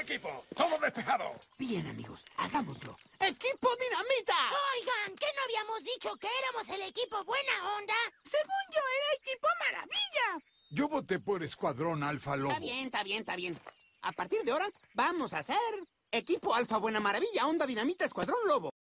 equipo! ¡Todo despejado! Bien, amigos, hagámoslo. ¡Equipo Dinamita! Oigan, ¿qué no habíamos dicho que éramos el equipo buena onda? Según yo, era equipo maravilla. Yo voté por Escuadrón Alfa Lobo. Está bien. A partir de ahora, vamos a ser Equipo Alfa Buena Maravilla, Onda Dinamita, Escuadrón Lobo.